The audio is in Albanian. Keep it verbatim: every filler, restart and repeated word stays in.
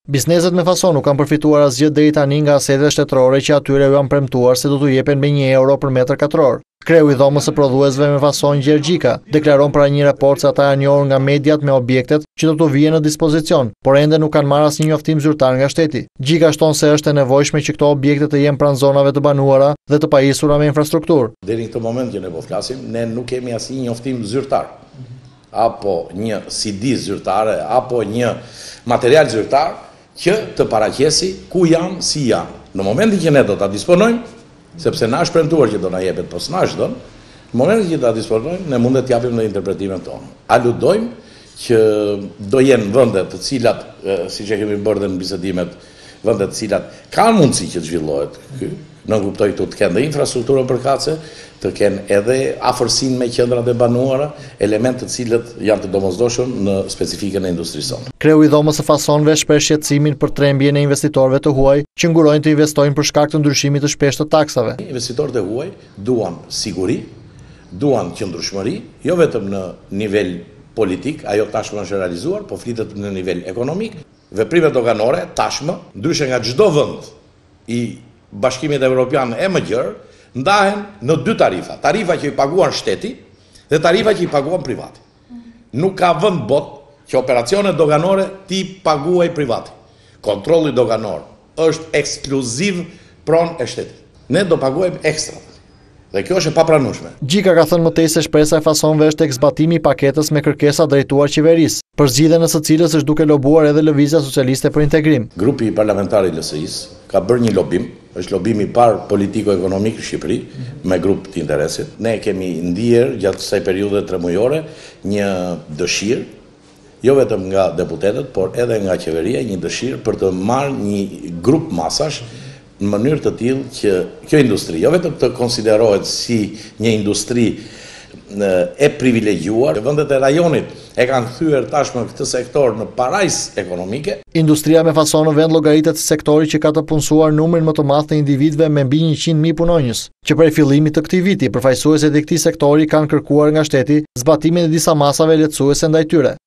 Bizneset me fason nuk kanë përfituar asgjë deri tani nga asetet shtetërore që atyre u janë premtuar se do t'u jepen me një euro për metër katror. Kreu i dhomës së prodhuesve me fason Gjergjika deklaron pra një raport se ata janë njohur nga mediat me objektet që do t'u vijnë në dispozicion, por ende nuk kanë marrë asnjë njoftim zyrtar nga shteti. Gjika shton se është e nevojshme që këto objekte të jenë pranë zonave të banuara dhe të pajisura me infrastrukturë. Deri në këtë moment që ne po flasim, ne nuk kemi asnjë njoftim zyrtar, apo një C D zyrtare, apo një material zyrtar që të paraqesi ku janë, si janë. Në momentin që ne do ta disponojmë, sepse na është premtuar që do na jepet, po s'na është dhënë, në momentin që ta disponojmë, ne mund të japim në interpretimin tonë. Aludojmë që do jenë vende të cilat, siç e kemi bërë në bisedimet, vende të cilat kanë mundësi që të zhvillohet ky. Në kuptoj këtu të kenë dhe infrastrukturën përkatëse, të kenë edhe afërsinë me qendrat e banuara, elementë të cilët janë të domosdoshëm në specifikën e industrisë sonë. Kreu i dhomës së fasonëve shpreh shqetësimin për trembjen e investitorëve të huaj që ngurojnë të investojnë për shkak të ndryshimit të shpeshtë të taksave. Investitorët e huaj duan siguri, duan qëndrueshmëri, jo vetëm në nivel politik, ajo tashmë është realizuar, po flitet në nivel ekonomik. Veprimet doganore tashmë, ndryshe nga çdo vend i Bashkimit Evropian e më gjerë, ndahen në dy tarifa. Tarifa që i paguan shteti dhe tarifa që i paguan privati. Nuk ka vend botë që operacionet doganore ti paguaj privati. Kontrolli doganor është ekskluziv pronë e shtetit. Ne do paguajmë ekstra. Dhe kjo është e papranueshme. Gjika ka thënë më tej se shpresa e fasonëve është tek zbatimi i paketës me kërkesa drejtuar qeverisë, për zgjidhjen e së cilës është duke lobuar edhe Lëvizja Socialiste për Integrim. Grupi parlamentar i L S I-s ka bërë një lobim, është lobimi i parë politiko-ekonomik në Shqipëri me grup të interesit. Ne kemi ndier gjatë kësaj periudhe tremujore një dëshirë, jo vetëm nga deputetët, por edhe nga qeveria, një dëshirë për të marrë një grup masash në mënyrë të tillë që kjo industri, jo vetëm të konsiderohet si një industri e privilegjuar, vendet e rajonit e kanë kthyer tashmë këtë sektor në parajsë ekonomike. Industria me fason në vend llogaritet si sektori që ka të punësuar numrin më të madh të individëve me mbi njëqind mijë punonjës, që prej fillimit të këtij viti përfaqësuesit e këtij sektori kanë kërkuar nga shteti zbatimin e disa masave lehtësuese ndaj tyre.